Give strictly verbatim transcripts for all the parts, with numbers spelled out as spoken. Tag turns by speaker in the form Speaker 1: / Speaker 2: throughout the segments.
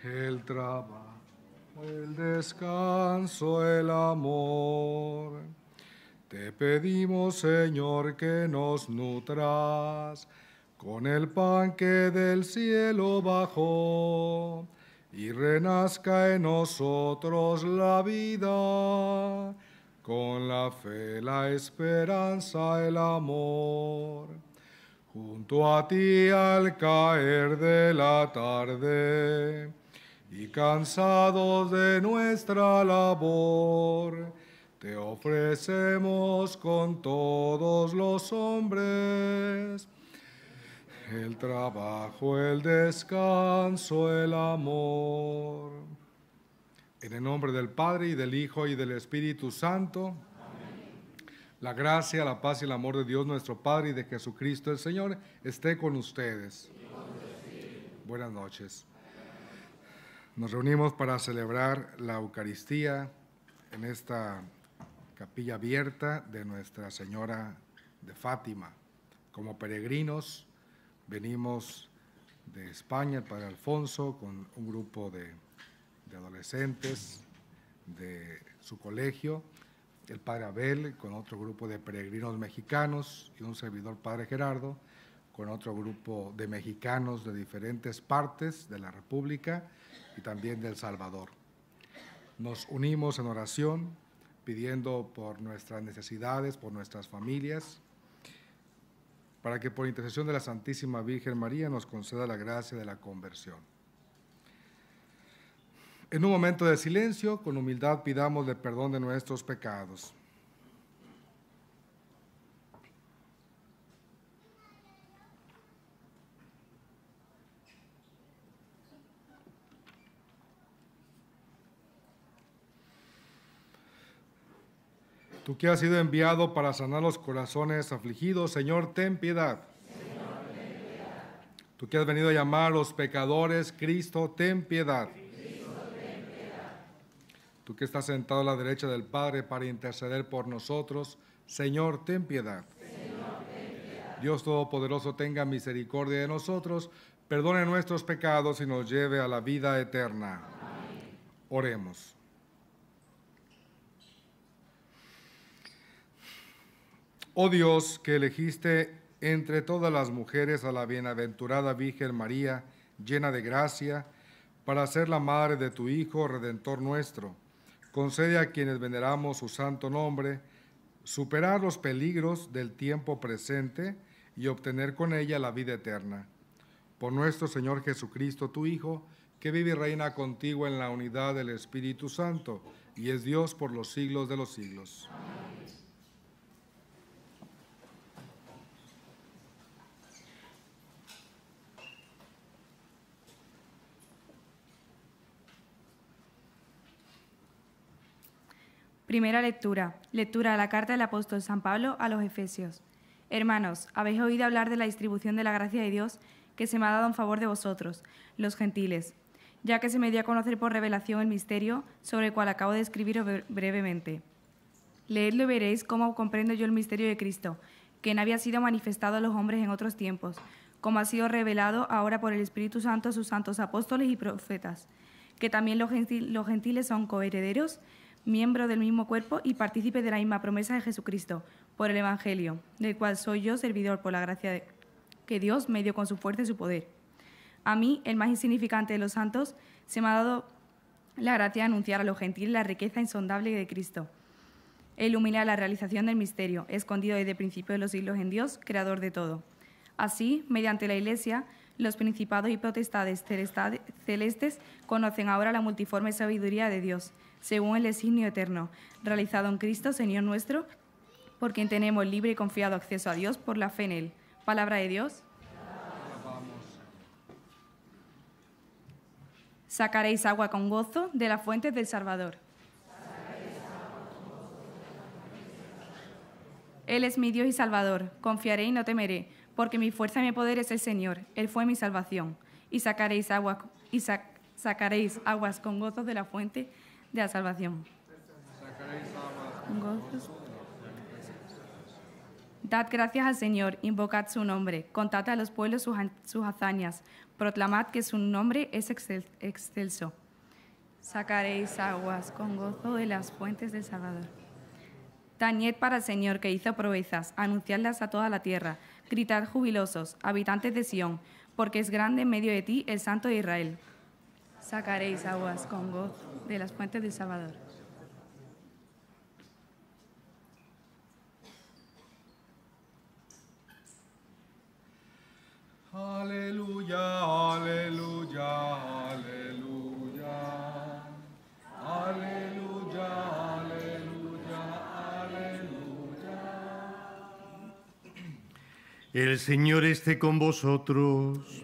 Speaker 1: el trabajo, el descanso, el amor. Te pedimos, Señor, que nos nutras con el pan que del cielo bajó y renazca en nosotros la vida, con la fe, la esperanza, el amor. Junto a ti al caer de la tarde y cansados de nuestra labor, te ofrecemos con todos los hombres el trabajo, el descanso, el amor. En el nombre del Padre, y del Hijo, y del Espíritu Santo. Amén. La gracia, la paz y el amor de Dios nuestro Padre y de Jesucristo el Señor esté con ustedes. Buenas noches. Nos reunimos para celebrar la Eucaristía en esta capilla abierta de Nuestra Señora de Fátima. Como peregrinos venimos de España, el Padre Alfonso, con un grupo de, de adolescentes de su colegio, el Padre Abel con otro grupo de peregrinos mexicanos y un servidor, Padre Gerardo, con otro grupo de mexicanos de diferentes partes de la República y también de El Salvador. Nos unimos en oración pidiendo por nuestras necesidades, por nuestras familias, para que por intercesión de la Santísima Virgen María nos conceda la gracia de la conversión. En un momento de silencio, con humildad pidámosle perdón de nuestros pecados. Tú que has sido enviado para sanar los corazones afligidos, Señor, ten piedad.
Speaker 2: Señor, ten piedad.
Speaker 1: Tú que has venido a llamar a los pecadores, Cristo, ten piedad.
Speaker 2: Cristo, ten piedad.
Speaker 1: Tú que estás sentado a la derecha del Padre para interceder por nosotros, Señor, ten piedad.
Speaker 2: Señor, ten piedad.
Speaker 1: Dios Todopoderoso, tenga misericordia de nosotros, perdone nuestros pecados y nos lleve a la vida eterna.
Speaker 2: Amén.
Speaker 1: Oremos. Oh Dios, que elegiste entre todas las mujeres a la bienaventurada Virgen María, llena de gracia, para ser la madre de tu Hijo, Redentor nuestro, concede a quienes veneramos su santo nombre superar los peligros del tiempo presente y obtener con ella la vida eterna. Por nuestro Señor Jesucristo, tu Hijo, que vive y reina contigo en la unidad del Espíritu Santo, y es Dios por los siglos de los siglos.
Speaker 2: Amén.
Speaker 3: Primera lectura. Lectura de la carta del apóstol San Pablo a los Efesios. Hermanos, habéis oído hablar de la distribución de la gracia de Dios que se me ha dado en favor de vosotros, los gentiles, ya que se me dio a conocer por revelación el misterio sobre el cual acabo de escribiros brevemente. Leedlo y veréis cómo comprendo yo el misterio de Cristo, que no había sido manifestado a los hombres en otros tiempos, como ha sido revelado ahora por el Espíritu Santo a sus santos apóstoles y profetas, que también los gentiles son coherederos, miembro del mismo cuerpo y partícipe de la misma promesa de Jesucristo, por el Evangelio, del cual soy yo servidor por la gracia de que Dios me dio con su fuerza y su poder. A mí, el más insignificante de los santos, se me ha dado la gracia de anunciar a los gentiles la riqueza insondable de Cristo, e iluminar la realización del misterio, escondido desde el principio de los siglos en Dios, creador de todo. Así, mediante la Iglesia, los principados y potestades celestes conocen ahora la multiforme sabiduría de Dios, según el designio eterno, realizado en Cristo, Señor nuestro, por quien tenemos libre y confiado acceso a Dios por la fe en Él. Palabra de Dios. Sacaréis agua con gozo de las fuentes del Salvador. Él es mi Dios y Salvador, confiaré y no temeré, porque mi fuerza y mi poder es el Señor, Él fue mi salvación. Y sacaréis, agua, y sac, sacaréis aguas con gozo de la fuente de la salvación.
Speaker 1: Sacaréis aguas
Speaker 3: con gozo. Dad gracias al Señor, invocad su nombre, contad a los pueblos sus, sus hazañas, proclamad que su nombre es excel- excelso. Sacaréis aguas con gozo de las fuentes del Salvador. Tañed para el Señor que hizo proezas, anunciadlas a toda la tierra. Gritad jubilosos, habitantes de Sión, porque es grande en medio de ti el Santo de Israel. Sacaréis aguas con gozo de las fuentes del Salvador.
Speaker 1: Aleluya, aleluya, aleluya. Aleluya, aleluya, aleluya.
Speaker 4: El Señor esté con vosotros.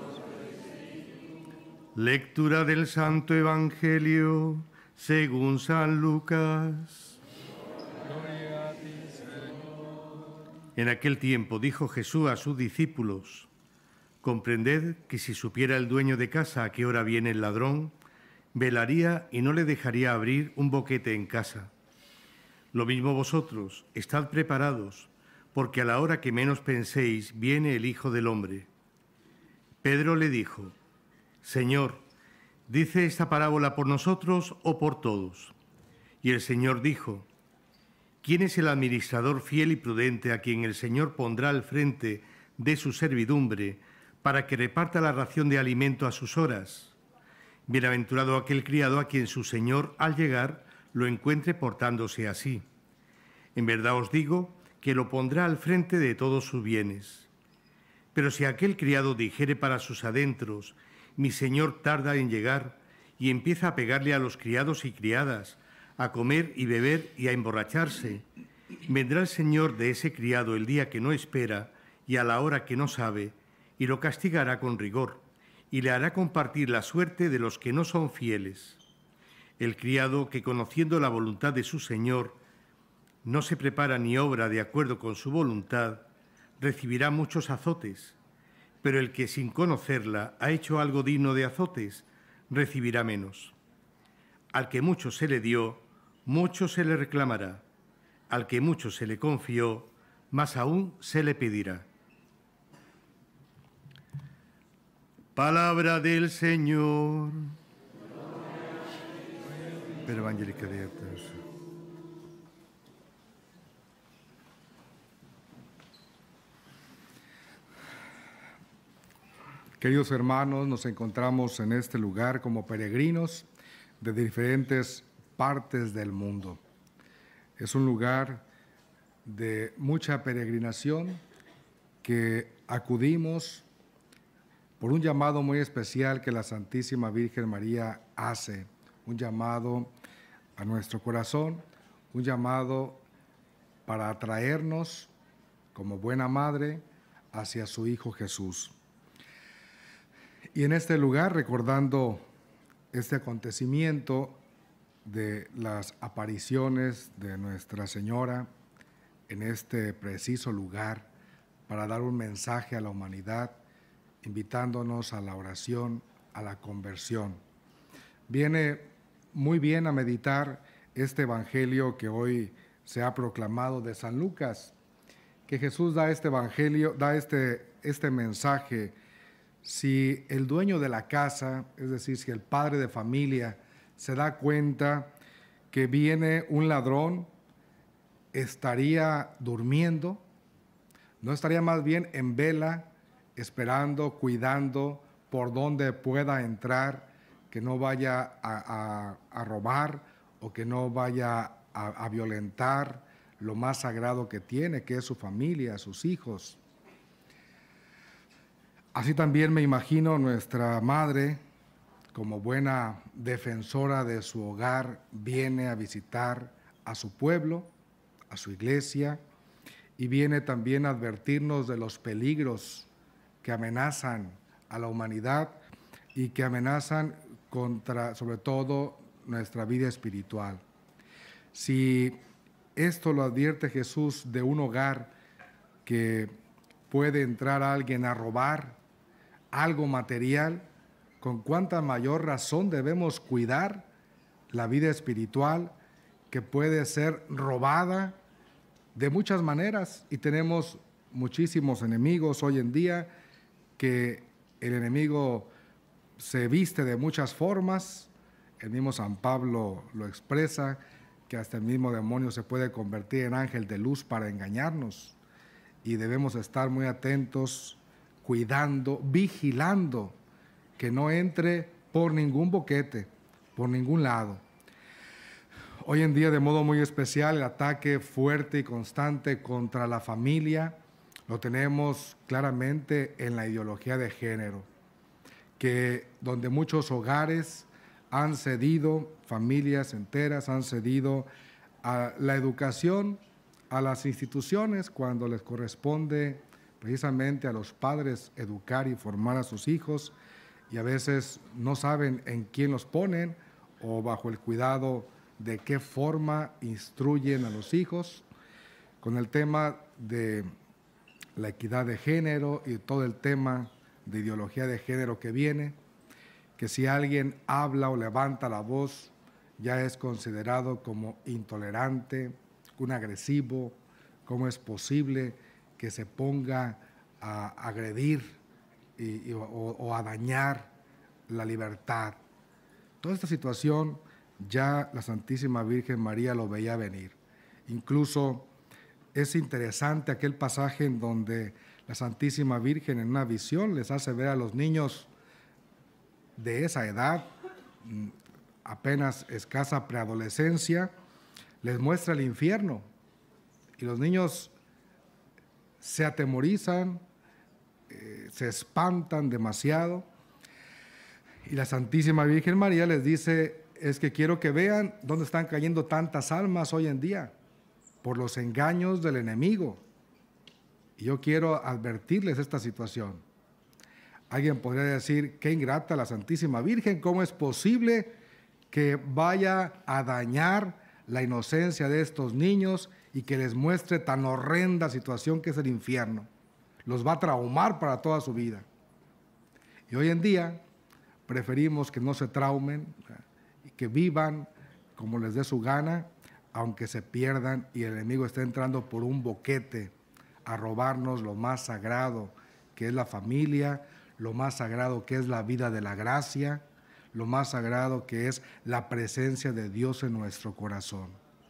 Speaker 4: Lectura del Santo Evangelio según San Lucas.
Speaker 1: Gloria a ti, Señor.
Speaker 4: En aquel tiempo dijo Jesús a sus discípulos: comprended que si supiera el dueño de casa a qué hora viene el ladrón, velaría y no le dejaría abrir un boquete en casa. Lo mismo vosotros, estad preparados, porque a la hora que menos penséis viene el Hijo del Hombre. Pedro le dijo: Señor, ¿dice esta parábola por nosotros o por todos? Y el Señor dijo: ¿quién es el administrador fiel y prudente a quien el Señor pondrá al frente de su servidumbre para que reparta la ración de alimento a sus horas? Bienaventurado aquel criado a quien su Señor, al llegar, lo encuentre portándose así. En verdad os digo que lo pondrá al frente de todos sus bienes. Pero si aquel criado dijere para sus adentros: mi Señor tarda en llegar, y empieza a pegarle a los criados y criadas, a comer y beber y a emborracharse, vendrá el Señor de ese criado el día que no espera y a la hora que no sabe, y lo castigará con rigor, y le hará compartir la suerte de los que no son fieles. El criado que, conociendo la voluntad de su Señor, no se prepara ni obra de acuerdo con su voluntad, recibirá muchos azotes, pero el que sin conocerla ha hecho algo digno de azotes, recibirá menos. Al que mucho se le dio, mucho se le reclamará. Al que mucho se le confió, más aún se le pedirá. Palabra del Señor. Per Evangelii Creatus.
Speaker 1: Queridos hermanos, nos encontramos en este lugar como peregrinos de diferentes partes del mundo. Es un lugar de mucha peregrinación que acudimos por un llamado muy especial que la Santísima Virgen María hace, un llamado a nuestro corazón, un llamado para atraernos como buena madre hacia su Hijo Jesús. Y en este lugar, recordando este acontecimiento de las apariciones de Nuestra Señora en este preciso lugar para dar un mensaje a la humanidad, invitándonos a la oración, a la conversión. Viene muy bien a meditar este evangelio que hoy se ha proclamado de San Lucas, que Jesús da este evangelio, da este, este mensaje. Si el dueño de la casa, es decir, si el padre de familia se da cuenta que viene un ladrón, ¿estaría durmiendo? ¿No estaría más bien en vela, esperando, cuidando por donde pueda entrar, que no vaya a, a, a robar o que no vaya a, a violentar lo más sagrado que tiene, que es su familia, sus hijos? Así también me imagino nuestra madre, como buena defensora de su hogar, viene a visitar a su pueblo, a su iglesia, y viene también a advertirnos de los peligros que amenazan a la humanidad y que amenazan contra, sobre todo, nuestra vida espiritual. Si esto lo advierte Jesús de un hogar que puede entrar alguien a robar algo material, con cuánta mayor razón debemos cuidar la vida espiritual, que puede ser robada de muchas maneras, y tenemos muchísimos enemigos hoy en día que el enemigo se viste de muchas formas. El mismo San Pablo lo expresa, que hasta el mismo demonio se puede convertir en ángel de luz para engañarnos. Y debemos estar muy atentos, cuidando, vigilando, que no entre por ningún boquete, por ningún lado. Hoy en día, de modo muy especial, el ataque fuerte y constante contra la familia lo tenemos claramente en la ideología de género, que donde muchos hogares han cedido, familias enteras han cedido a la educación, a las instituciones, cuando les corresponde precisamente a los padres educar y formar a sus hijos, y a veces no saben en quién los ponen o bajo el cuidado de qué forma instruyen a los hijos. Con el tema de la equidad de género y todo el tema de ideología de género que viene, que si alguien habla o levanta la voz ya es considerado como intolerante, un agresivo. ¿Cómo es posible que se ponga a agredir y, y, o, o a dañar la libertad? Toda esta situación ya la Santísima Virgen María lo veía venir. Incluso es interesante aquel pasaje en donde la Santísima Virgen en una visión les hace ver a los niños de esa edad, apenas escasa preadolescencia, les muestra el infierno. Y los niños se atemorizan, eh, se espantan demasiado. Y la Santísima Virgen María les dice, es que quiero que vean dónde están cayendo tantas almas hoy en día, por los engaños del enemigo. Y yo quiero advertirles esta situación. Alguien podría decir, qué ingrata la Santísima Virgen, ¿cómo es posible que vaya a dañar la inocencia de estos niños y que les muestre tan horrenda situación que es el infierno? Los va a traumar para toda su vida. Y hoy en día preferimos que no se traumen y que vivan como les dé su gana, aunque se pierdan y el enemigo esté entrando por un boquete a robarnos lo más sagrado, que es la familia, lo más sagrado que es la vida de la gracia, lo más sagrado que es la presencia de Dios en nuestro corazón.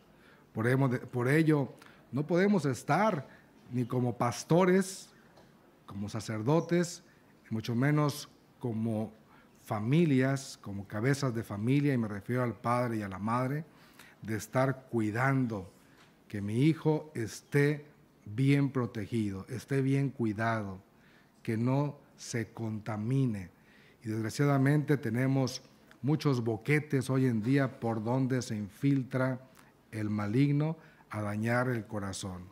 Speaker 1: Por ello, no podemos estar ni como pastores, como sacerdotes, mucho menos como familias, como cabezas de familia, y me refiero al padre y a la madre, de estar cuidando que mi hijo esté bien protegido, esté bien cuidado, que no se contamine. Y desgraciadamente tenemos muchos boquetes hoy en día por donde se infiltra el maligno a dañar el corazón.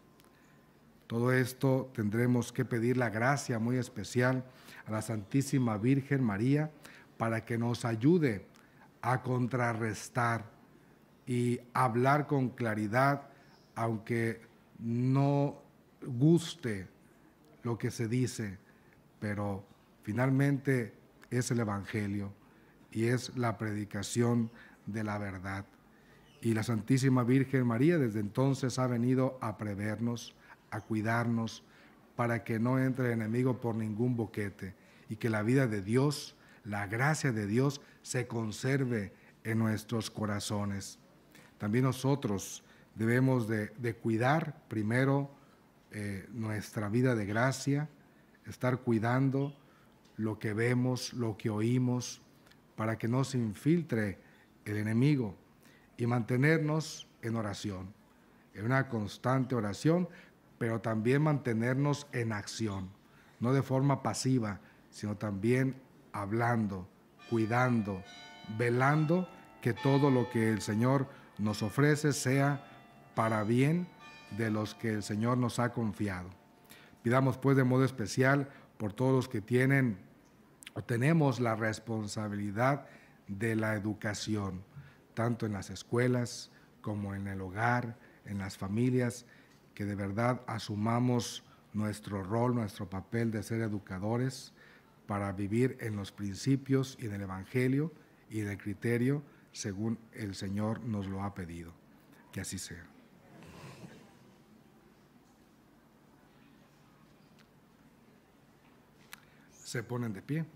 Speaker 1: Todo esto tendremos que pedir la gracia muy especial a la Santísima Virgen María para que nos ayude a contrarrestar y hablar con claridad, aunque no guste lo que se dice, pero finalmente es el Evangelio y es la predicación de la verdad. Y la Santísima Virgen María desde entonces ha venido a prevernos, a cuidarnos, para que no entre el enemigo por ningún boquete y que la vida de Dios, la gracia de Dios, se conserve en nuestros corazones. También nosotros debemos de, de cuidar primero eh, nuestra vida de gracia, estar cuidando lo que vemos, lo que oímos, para que no se infiltre el enemigo, y mantenernos en oración, en una constante oración, pero también mantenernos en acción, no de forma pasiva, sino también hablando, cuidando, velando que todo lo que el Señor nos ofrece sea para bien de los que el Señor nos ha confiado. Pidamos pues de modo especial por todos los que tienen o tenemos la responsabilidad de la educación, tanto en las escuelas como en el hogar, en las familias, que de verdad asumamos nuestro rol, nuestro papel de ser educadores para vivir en los principios y en el Evangelio y en el criterio según el Señor nos lo ha pedido. Que así sea. Se ponen de pie.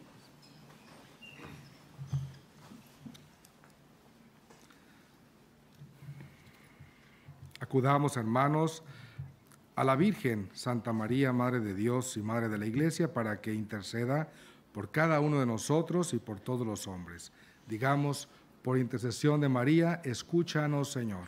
Speaker 1: Acudamos, hermanos, a la Virgen Santa María, Madre de Dios y Madre de la Iglesia, para que interceda por cada uno de nosotros y por todos los hombres. Digamos, por intercesión de María, escúchanos, Señor.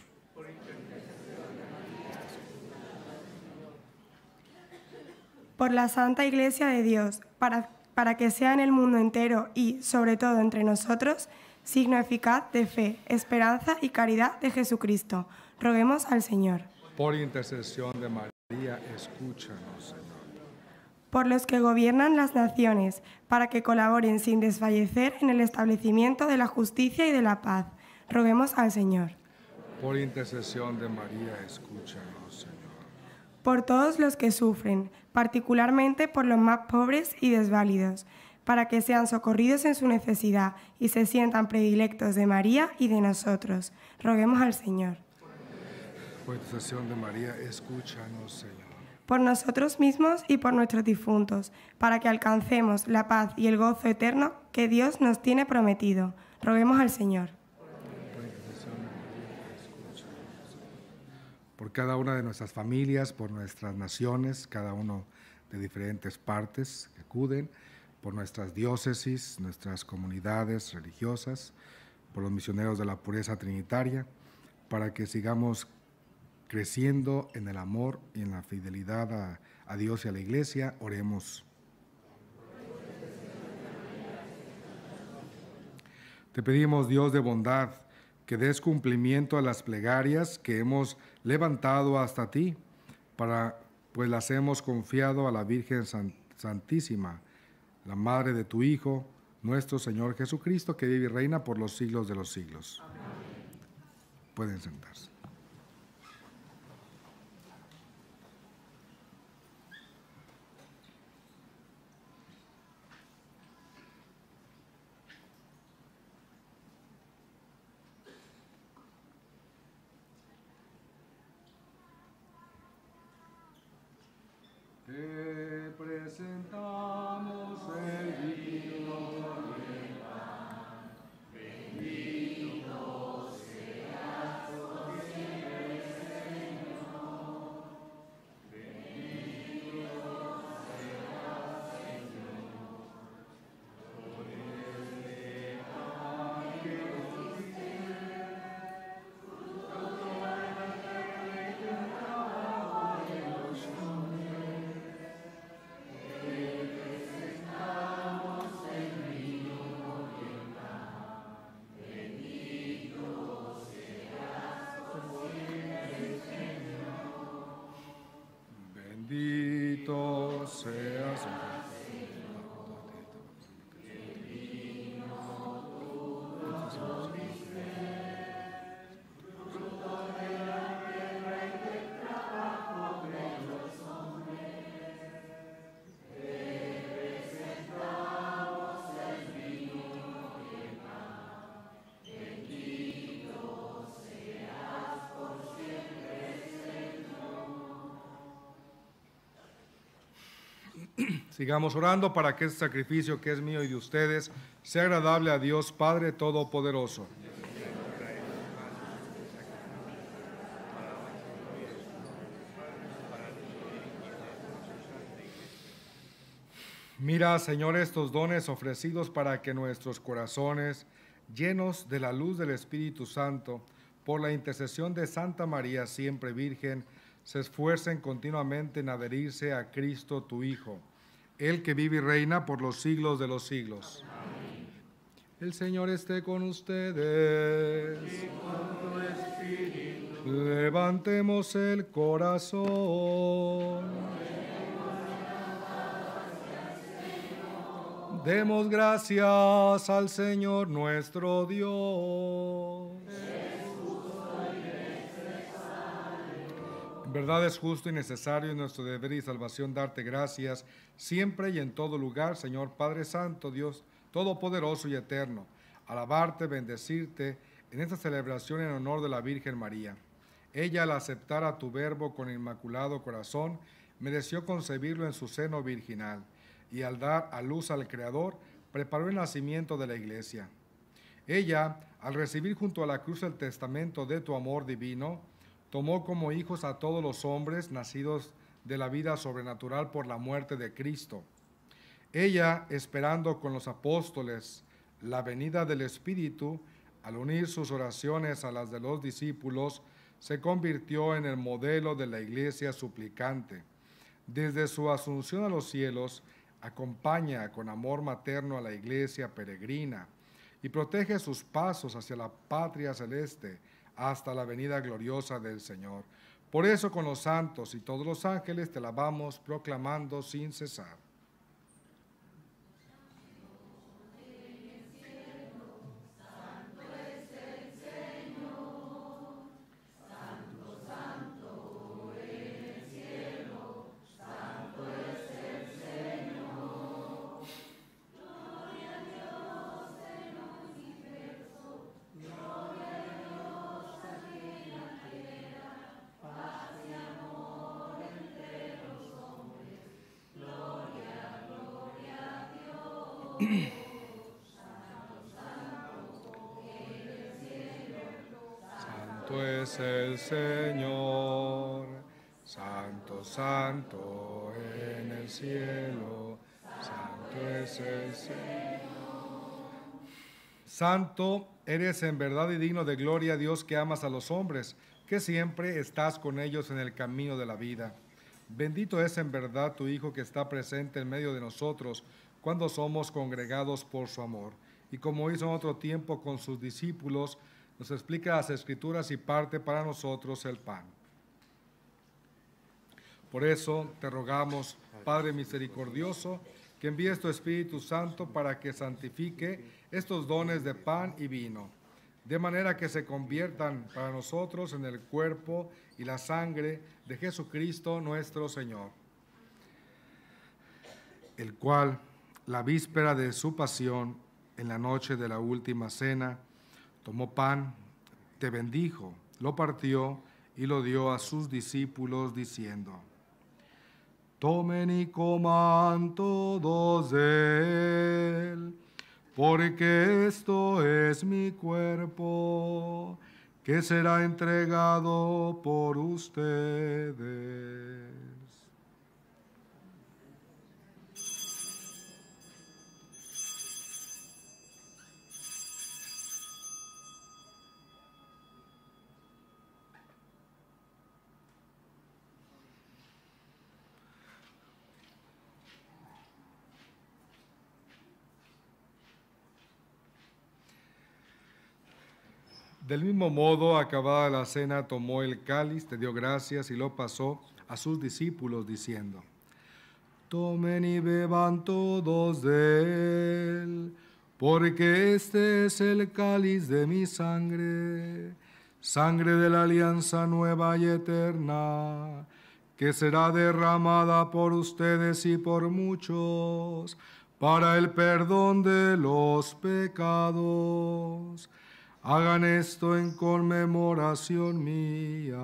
Speaker 5: Por la Santa Iglesia de Dios, para, para que sea en el mundo entero y, sobre todo, entre nosotros, signo eficaz de fe, esperanza y caridad de Jesucristo. Roguemos al Señor.
Speaker 1: Por intercesión de María, escúchanos, Señor.
Speaker 5: Por los que gobiernan las naciones, para que colaboren sin desfallecer en el establecimiento de la justicia y de la paz. Roguemos al Señor.
Speaker 1: Por intercesión de María, escúchanos, Señor.
Speaker 5: Por todos los que sufren, particularmente por los más pobres y desválidos, para que sean socorridos en su necesidad y se sientan predilectos de María y de nosotros. Roguemos al Señor.
Speaker 1: Por intercesión de María, escúchanos, Señor.
Speaker 5: Por nosotros mismos y por nuestros difuntos, para que alcancemos la paz y el gozo eterno que Dios nos tiene prometido. Roguemos al Señor.
Speaker 1: Por intercesión de María, escúchanos. Por cada una de nuestras familias, por nuestras naciones, cada uno de diferentes partes que acuden, por nuestras diócesis, nuestras comunidades religiosas, por los misioneros de la pureza trinitaria, para que sigamos creciendo en el amor y en la fidelidad a, a Dios y a la Iglesia. Oremos. Te pedimos, Dios de bondad, que des cumplimiento a las plegarias que hemos levantado hasta ti, para, pues las hemos confiado a la Virgen Santísima, la Madre de tu Hijo, nuestro Señor Jesucristo, que vive y reina por los siglos de los siglos. Amén. Pueden sentarse. Te presentamos el vino y el pan. Bendito seas por siempre, Señor. Bendito seas, Señor. Por este pan que nos diste, fruto de la tierra y tu trabajo de los hombres. Bendito seas. Sigamos orando para que este sacrificio que es mío y de ustedes sea agradable a Dios Padre Todopoderoso. Mira, Señor, estos dones ofrecidos para que nuestros corazones, llenos de la luz del Espíritu Santo, por la intercesión de Santa María, siempre Virgen, se esfuercen continuamente en adherirse a Cristo, tu Hijo, Él que vive y reina por los siglos de los siglos. Amén. El Señor esté con ustedes. Y con tu espíritu. Levantemos el corazón. Demos gracias al Señor nuestro Dios. En verdad es justo y necesario en nuestro deber y salvación darte gracias siempre y en todo lugar, Señor Padre Santo, Dios Todopoderoso y Eterno. Alabarte, bendecirte en esta celebración en honor de la Virgen María. Ella, al aceptar a tu verbo con inmaculado corazón, mereció concebirlo en su seno virginal. y al dar a luz al Creador, preparó el nacimiento de la Iglesia. Ella, al recibir junto a la cruz el testamento de tu amor divino, tomó como hijos a todos los hombres nacidos de la vida sobrenatural por la muerte de Cristo. Ella, esperando con los apóstoles la venida del Espíritu, al unir sus oraciones a las de los discípulos, se convirtió en el modelo de la Iglesia suplicante. Desde su asunción a los cielos, acompaña con amor materno a la Iglesia peregrina y protege sus pasos hacia la patria celeste hasta la venida gloriosa del Señor. Por eso con los santos y todos los ángeles te alabamos, proclamando sin cesar. Santo es el Señor, santo, santo en el cielo, santo es el Señor. Santo eres en verdad y digno de gloria, Dios, que amas a los hombres, que siempre estás con ellos en el camino de la vida. Bendito es en verdad tu Hijo que está presente en medio de nosotros cuando somos congregados por su amor. Y como hizo en otro tiempo con sus discípulos, nos explica las Escrituras y parte para nosotros el pan. Por eso te rogamos, Padre misericordioso, que envíes tu Espíritu Santo para que santifique estos dones de pan y vino, de manera que se conviertan para nosotros en el cuerpo y la sangre de Jesucristo nuestro Señor, el cual, la víspera de su pasión, en la noche de la última cena, tomó pan, te bendijo, lo partió y lo dio a sus discípulos diciendo: tomen y coman todos de él, porque esto es mi cuerpo, que será entregado por ustedes. Del mismo modo, acabada la cena, tomó el cáliz, te dio gracias y lo pasó a sus discípulos, diciendo: tomen y beban todos de él, porque este es el cáliz de mi sangre, sangre de la alianza nueva y eterna, que será derramada por ustedes y por muchos, para el perdón de los pecados. Hagan esto en conmemoración mía.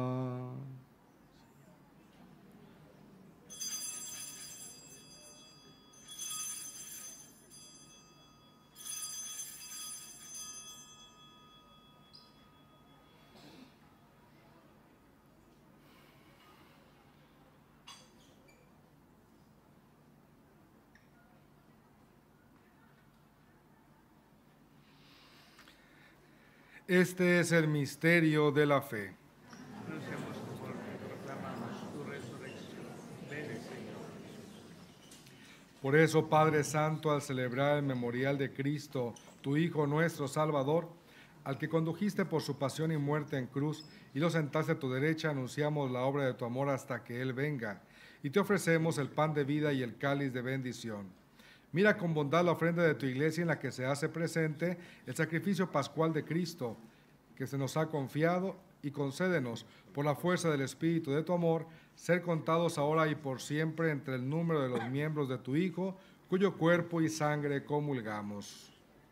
Speaker 1: Este es el misterio de la fe.
Speaker 4: Anunciamos tu muerte, proclamamos tu resurrección. Ven, Señor Jesús.
Speaker 1: Por eso, Padre Santo, al celebrar el memorial de Cristo, tu Hijo nuestro Salvador, al que condujiste por su pasión y muerte en cruz y lo sentaste a tu derecha, anunciamos la obra de tu amor hasta que Él venga, y te ofrecemos el pan de vida y el cáliz de bendición. Mira con bondad la ofrenda de tu iglesia en la que se hace presente el sacrificio pascual de Cristo, que se nos ha confiado, y concédenos, por la fuerza del Espíritu de tu amor, ser contados ahora y por siempre entre el número de los miembros de tu Hijo, cuyo cuerpo y sangre comulgamos.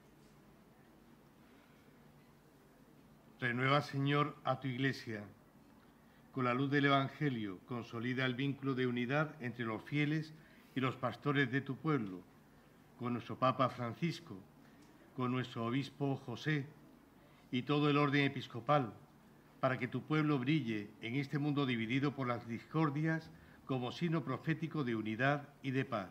Speaker 4: Renueva, Señor, a tu iglesia. Con la luz del Evangelio, consolida el vínculo de unidad entre los fieles y los pastores de tu pueblo, con nuestro Papa Francisco, con nuestro obispo José y todo el orden episcopal, para que tu pueblo brille en este mundo dividido por las discordias como signo profético de unidad y de paz.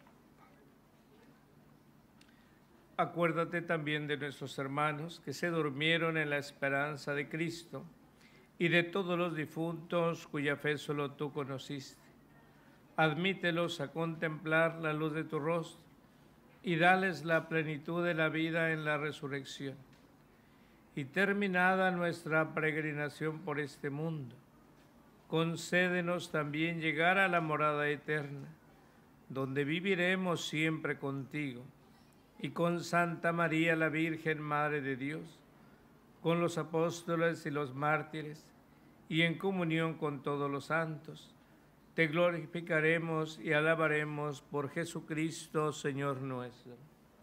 Speaker 6: Acuérdate también de nuestros hermanos que se durmieron en la esperanza de Cristo y de todos los difuntos cuya fe solo tú conociste. Admítelos a contemplar la luz de tu rostro y dales la plenitud de la vida en la resurrección. Y terminada nuestra peregrinación por este mundo, concédenos también llegar a la morada eterna, donde viviremos siempre contigo, y con Santa María la Virgen, Madre de Dios, con los apóstoles y los mártires, y en comunión con todos los santos, te glorificaremos y alabaremos por Jesucristo, Señor nuestro.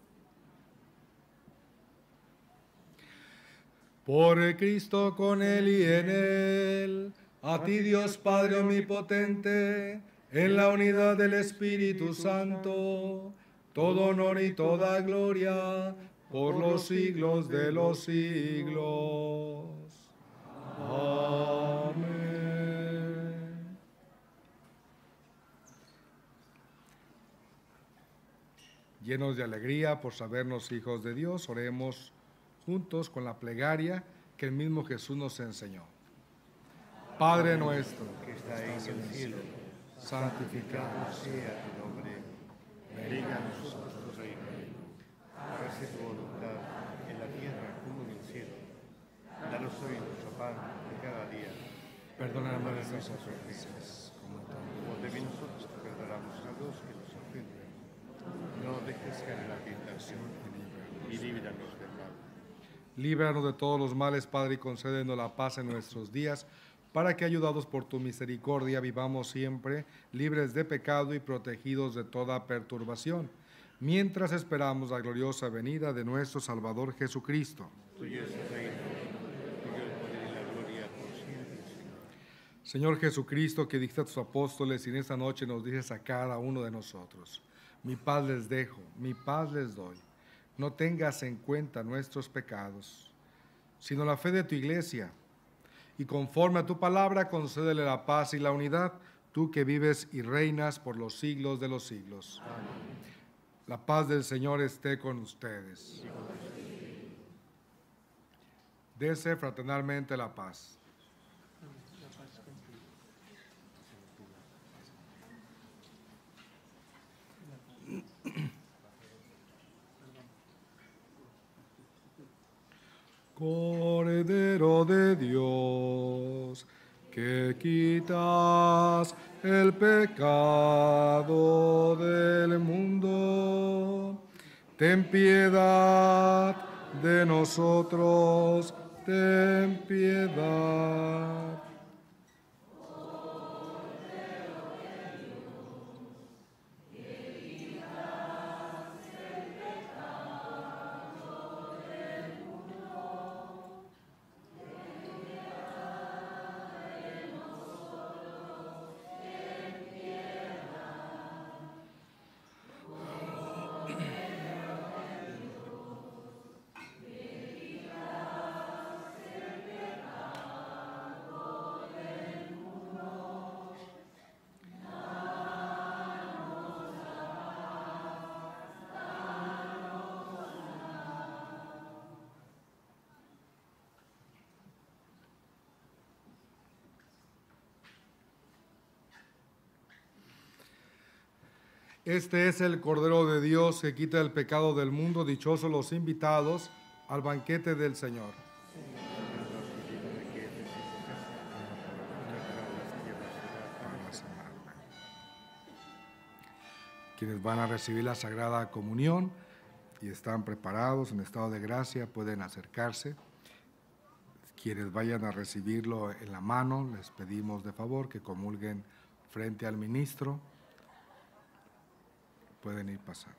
Speaker 1: Por Cristo, con Él y en Él, a ti Dios Padre Omnipotente, en la unidad del Espíritu Santo, todo honor y toda gloria, por los siglos de los siglos. Amén. Llenos de alegría por sabernos hijos de Dios, oremos juntos con la plegaria que el mismo Jesús nos enseñó. Padre nuestro,
Speaker 4: Que está en el cielo,
Speaker 1: santificado
Speaker 4: sea tu nombre, venga a nosotros tu reino, hágase tu voluntad en la tierra como en el cielo. Danos hoy nuestro pan de cada día,
Speaker 1: perdónanos nuestras ofensas, como también
Speaker 4: como también nosotros te perdonamos a los que nos ofenden. No dejes caer en la tentación y líbranos del mal.
Speaker 1: líbranos de todos los males, Padre, y concédenos la paz en nuestros días, para que, ayudados por tu misericordia, vivamos siempre libres de pecado y protegidos de toda perturbación, mientras esperamos la gloriosa venida de nuestro Salvador Jesucristo.
Speaker 4: Tuyo es el reino, tuyo el poder y la gloria por siempre, Señor.
Speaker 1: Señor Jesucristo, que diste a tus apóstoles y en esta noche nos dices a cada uno de nosotros: mi paz les dejo, mi paz les doy. No tengas en cuenta nuestros pecados, sino la fe de tu iglesia. Y conforme a tu palabra, concédele la paz y la unidad, tú que vives y reinas por los siglos de los siglos. Amén. La paz del Señor esté con ustedes. Dese fraternalmente la paz. Cordero de Dios, que quitas el pecado del mundo, ten piedad de nosotros, ten piedad. Este es el Cordero de Dios que quita el pecado del mundo. Dichosos los invitados al banquete del Señor. Quienes van a recibir la Sagrada Comunión y están preparados en estado de gracia pueden acercarse. Quienes vayan a recibirlo en la mano, les pedimos de favor que comulguen frente al ministro. Pueden ir pasando.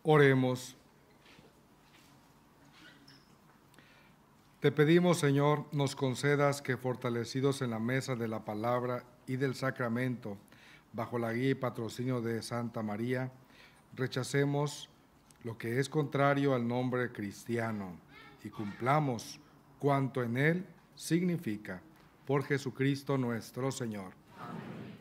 Speaker 1: Oremos. Te pedimos, Señor, nos concedas que, fortalecidos en la mesa de la palabra y del sacramento, bajo la guía y patrocinio de Santa María, rechacemos lo que es contrario al nombre cristiano y cumplamos cuanto en él significa. Por Jesucristo nuestro Señor.
Speaker 2: Amén.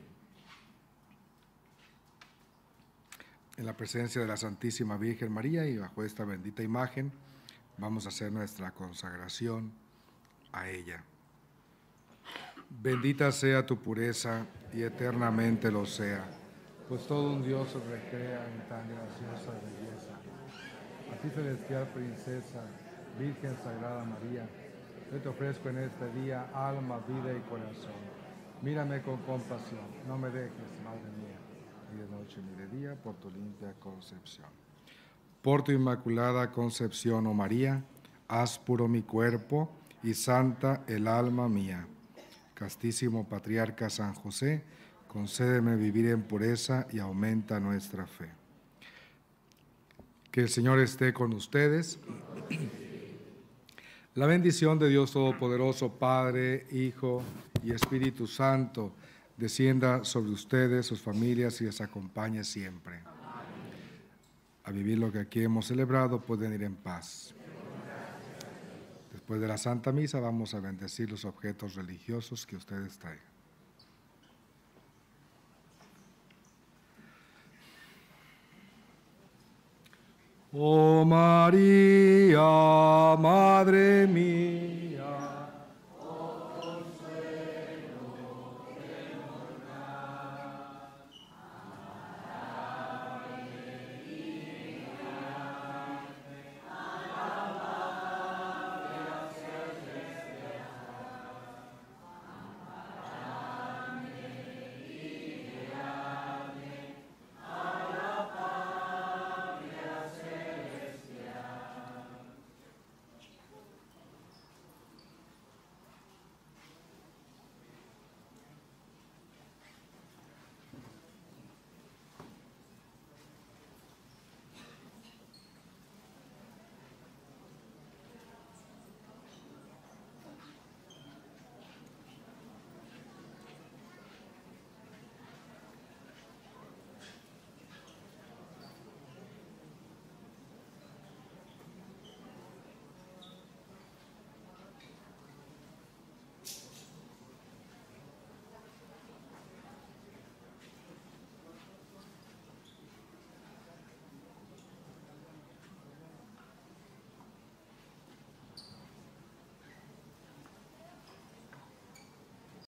Speaker 1: En la presencia de la Santísima Virgen María y bajo esta bendita imagen, vamos a hacer nuestra consagración a ella. Bendita sea tu pureza y eternamente lo sea, pues todo un Dios se recrea en tan graciosa belleza. A ti, celestial princesa, Virgen Sagrada María, yo te ofrezco en este día alma, vida y corazón. Mírame con compasión, no me dejes, Madre mía, ni de noche ni de día, por tu limpia concepción. Por tu inmaculada concepción, oh María, haz puro mi cuerpo y santa el alma mía. Castísimo Patriarca San José, concédeme vivir en pureza y aumenta nuestra fe. Que el Señor esté con ustedes. La bendición de Dios Todopoderoso, Padre, Hijo y Espíritu Santo, descienda sobre ustedes, sus familias y les acompañe siempre. A vivir lo que aquí hemos celebrado, pueden ir en paz. Después de la Santa Misa vamos a bendecir los objetos religiosos que ustedes traigan. Oh María, Madre mía,